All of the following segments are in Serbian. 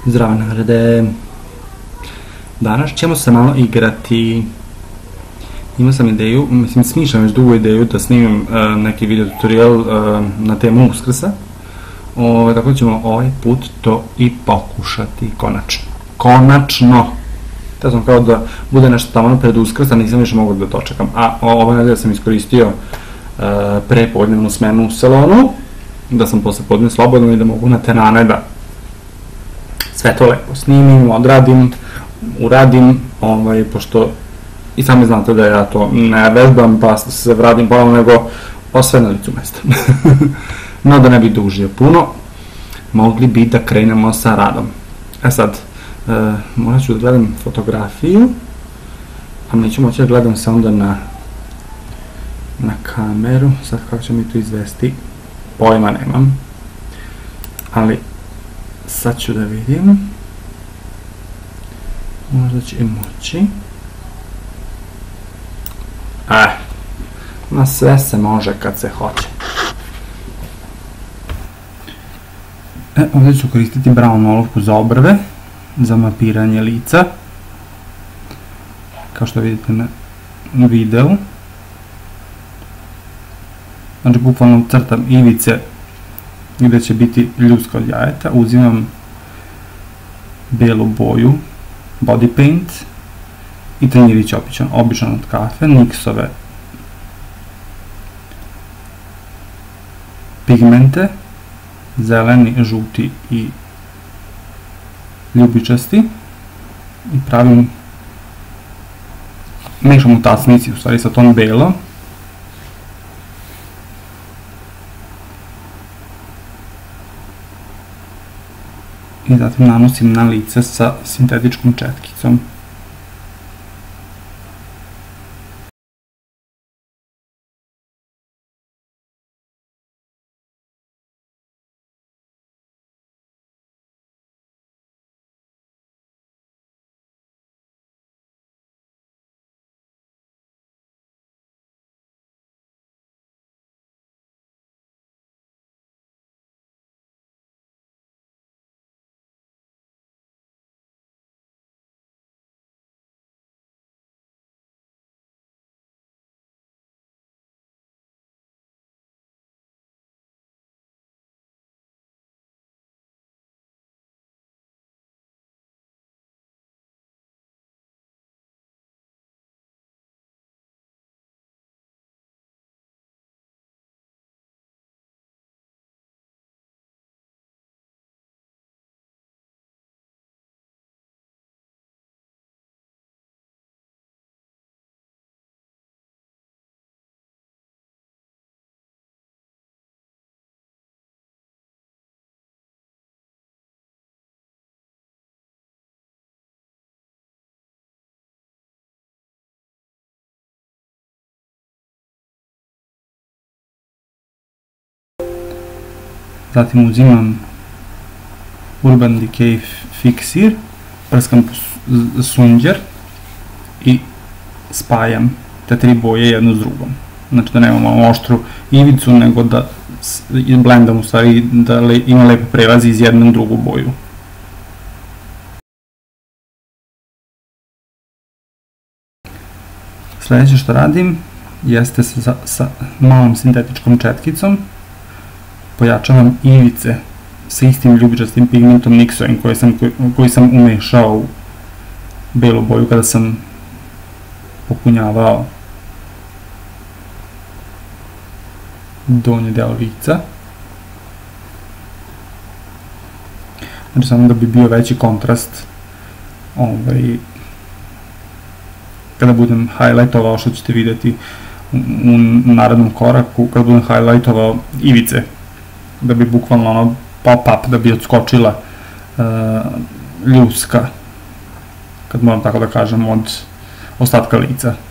Zdravo nagrade. Danas ćemo se malo igrati. Imao sam ideju, mislim smišljam već dugu ideju da snimim neki video tutorial na temu Uskrsa. Tako da ćemo ovaj put to i pokušati konačno. Konačno! Teo sam kao da bude nešto tamo pred Uskrsa, nisam više mogao da dočekam. A ova nedelja sam iskoristio prepodnevnu smenu u salonu, da sam posle podne slobodno i da mogu na terane da sve to lepo snimim, odradim, uradim, pošto i sami znate da ja to ne vežbam pa se vradim ponovno, nego sve na licu mesta. No da ne bi dužio puno, mogli bi da krenemo sa radom. Sad, morat ću da gledam fotografiju, a neću moći da gledam se onda na kameru. Sad kako će mi to izvesti, pojma nemam, ali sad ću da vidim, možda će i moći. Na sve se može kad se hoće. Ovdje ću koristiti brown olovku za obrve, za mapiranje lica, kao što vidite na videu. Znači, bukvalno crtam ivice gde će biti ljuska od jajeta, uzimam belu boju, body paint i tanjirić običan od kafe, niksove pigmente, zeleni, žuti i ljubičasti, i pravim, mešam u tasnici u stvari sa ton belo. I zatim nanosim na lice sa sintetičkom četkicom. Zatim uzimam Urban Decay fiksir, prskam sunđer i spajam te tri boje jednu s drugom. Znači da nemamo oštru ivicu, nego da blendam u stvari, da ima lepo prelazi iz jedne u drugu boju. Sljedeće što radim jeste sa malom sintetičkom četkicom pojačavam ivice sa istim ljubičastim pigmentom niksovim koji sam umešao u belu boju kada sam popunjavao donji deo lica. Znači samo da bi bio veći kontrast kada budem highlightovao, što ćete vidjeti u narednom koraku, kada budem highlightovao ivice, da bi bukvalno ono pop-up, da bi odskočila ljuska, kad moram tako da kažem, od ostatka lica.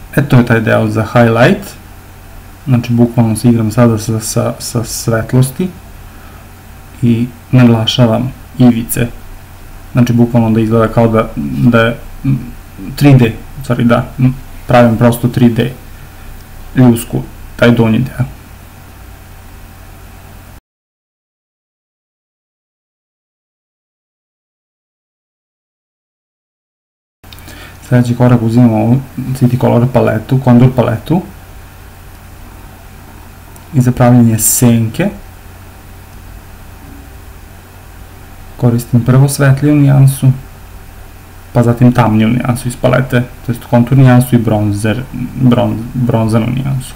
To je taj deo za highlight, znači bukvalno se igram sada sa svetlosti i naglašavam ivice, znači bukvalno da izgleda kao da je 3D, pravim prosto 3D ljusku, taj donji deo. Sljedeći korak, uzimamo ovu City Color paletu, kontur paletu i za pravljanje senke koristim prvo svetliju nijansu, pa zatim tamniju nijansu iz palete, to jest kontur nijansu i bronzanu nijansu.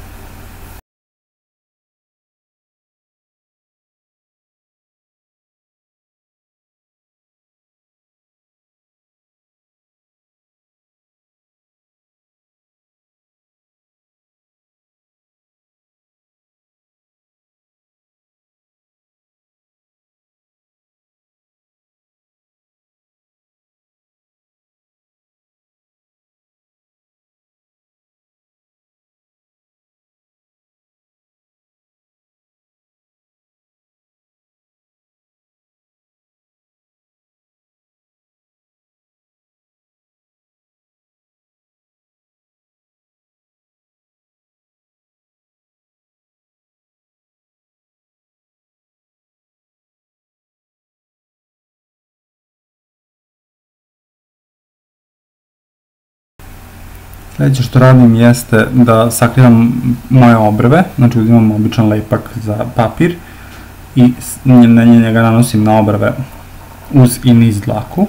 Sljedeće što radim jeste da sakrivam moje obrve, znači uzimam običan lepak za papir i na njega nanosim na obrve uz i niz dlaku.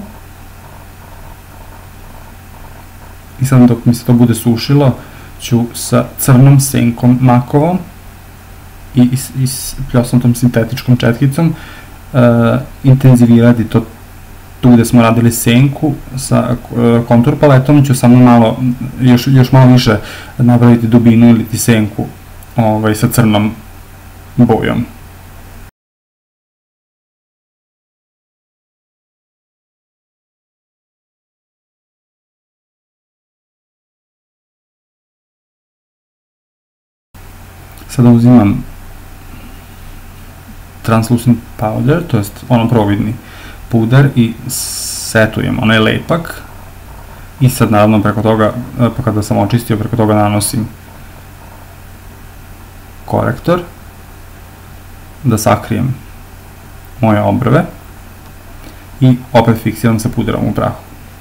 I sad dok mi se to bude sušilo ću sa crnom senkom makovom i pljosnatom sintetičkom četkicom intenzivirati to tu gde smo radili senku. Sa kontur paletom ću samo malo, još malo više napraviti dubinu ili ti senku sa crnom bojom. Sada uzimam translucent powder, to jest providni puder i setujem onaj lepak i sad naravno preko toga, pa kada sam očistio, preko toga nanosim korektor da sakrijem moje obrve i opet fiksiram sa puderom u prahu.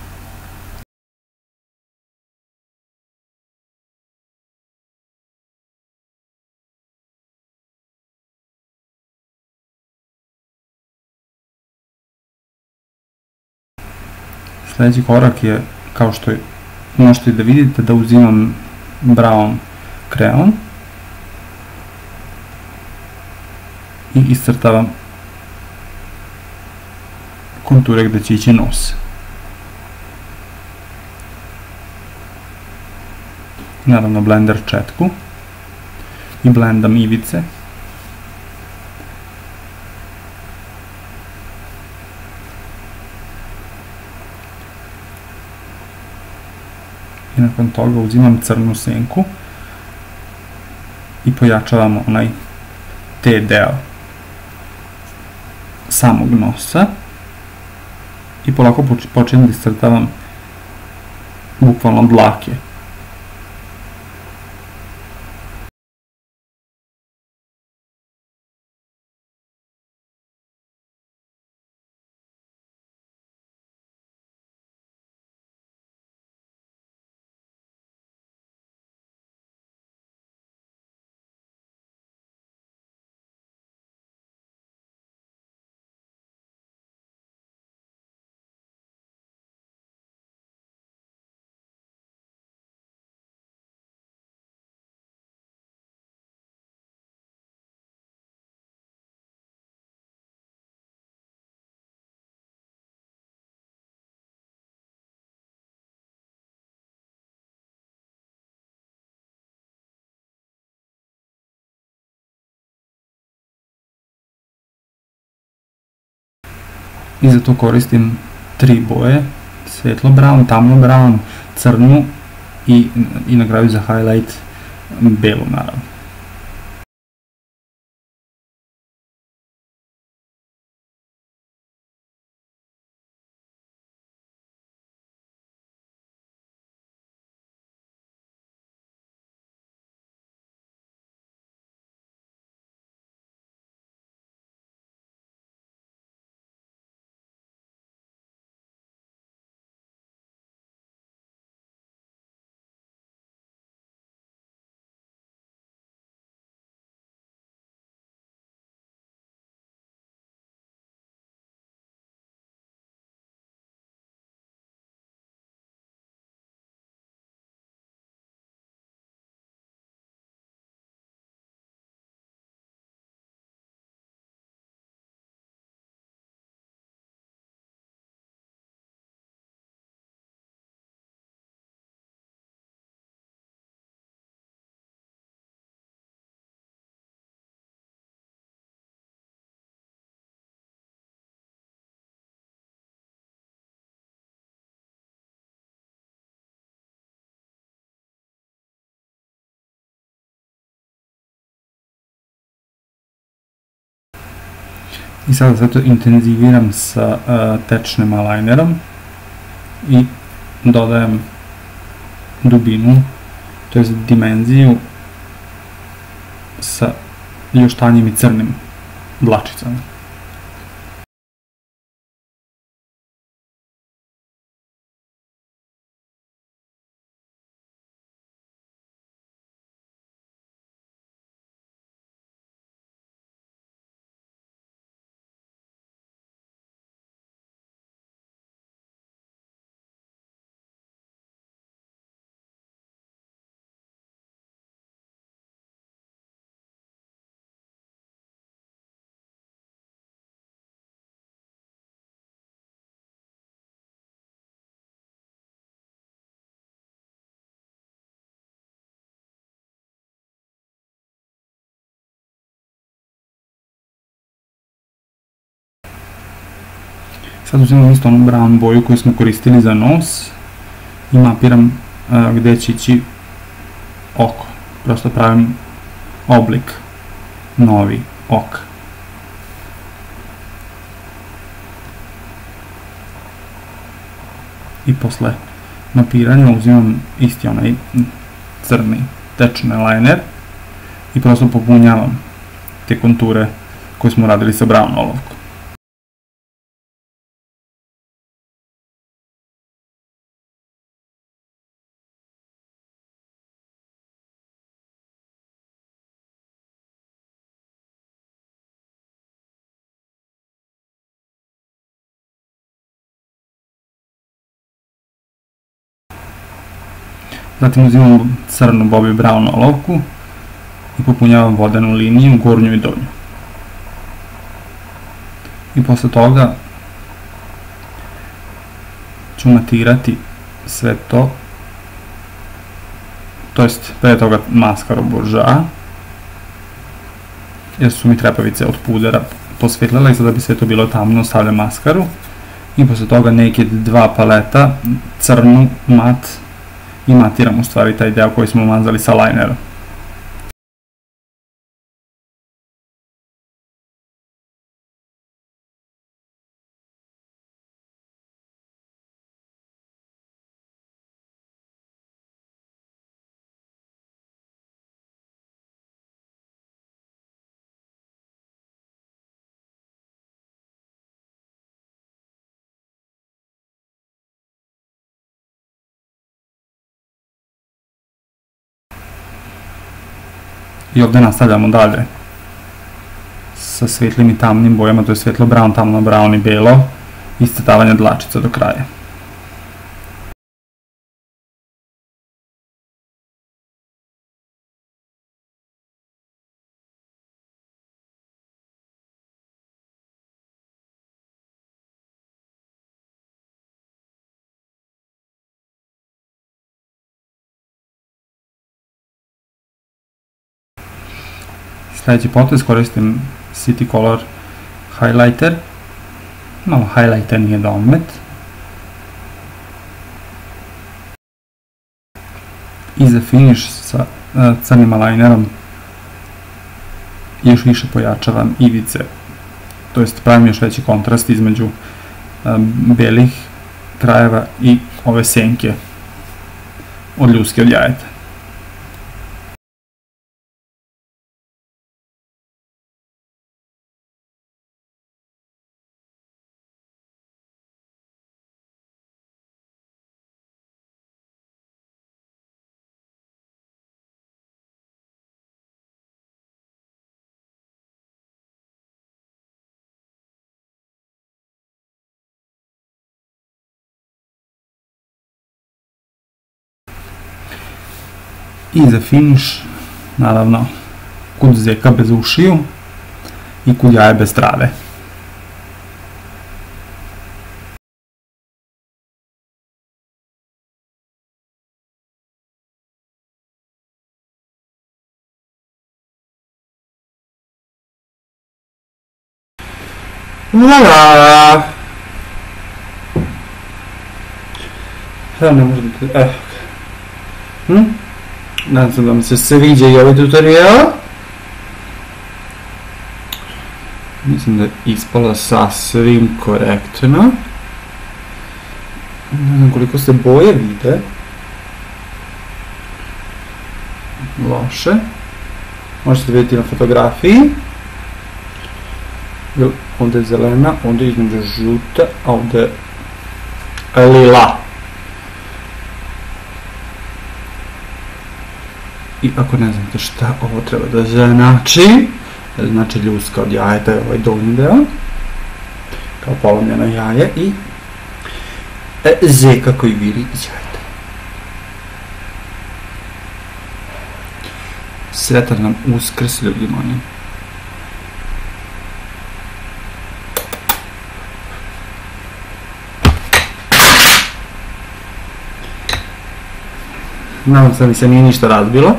Sljedeći korak je, kao što možete da vidite, da uzimam brown kreon i iscrtavam konture gde će ići nos. Naravno blender četku i blendam ivice. I nakon toga uzimam crnu senku i pojačavam onaj T deo samog nosa i polako počinjem da iscrtavam bukvalno dlake. I za to koristim 3 boje, svetlo brown, tamno brown, crnu i na kraju za highlight belu naravno. I sada sve to intenziviram sa tečnim eyelinerom i dodajem dubinu, to je dimenziju sa još tanjim i crnim dlačicama. Sad uzimam isto onu brown boju koju smo koristili za nos i mapiram gde će ići oko. Prosto pravim oblik novi oka. I posle mapiranja uzimam isti onaj crni tečni eyeliner i prosto popunjavam te konture koje smo radili sa brown olovkom. Zatim uzimam crnu Bobbi Brown olovku i popunjavam vodenu liniju, gornju i donju. I posle toga ću matirati sve to, to jest pre toga maskaru Bourjois, jer su mi trepavice od pudera posvetlile i sada bi sve to bilo tamno, stavljam maskaru i posle toga Naked 2 paleta, crnu, mat, i matiram u stvari taj deo koji smo mazali sa linerom. I ovde nastavljamo dalje sa svetlim i tamnim bojama, to je svetlo brown, tamno brown i belo, iscrtavanje dlačica do kraja. Sljedeći potez koristim City Color highlighter, malo highlighter nije domet. I za finish sa crnim linerom još više pojačavam ivice, to jest pravim još veći kontrast između belih krajeva i ove senke od ljuske od jajeta. I za finish, naravno, kud zeka bez ušiju i kud jaje bez trave. Voila! Ne možda ti... Nadam se da vam se sviđa i ovaj tutorial. Mislim da je ispalo sasvim korektno. Ne znam koliko se boje vide. Loše. Možete vidjeti na fotografiji. Ovdje je zelena, ovdje je između žuta, a ovdje je lila. I ako ne znate šta ovo treba da znači, znači ljuska od jajeta je ovaj donji deo, kao polomljeno jaje i zeka koji viri iz jajeta. Sretan nam Uskrs, ljudi moji. Nadam se da mi se nije ništa razbilo.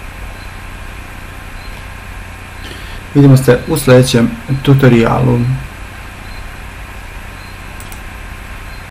Vidimo se u sljedećem tutorialu.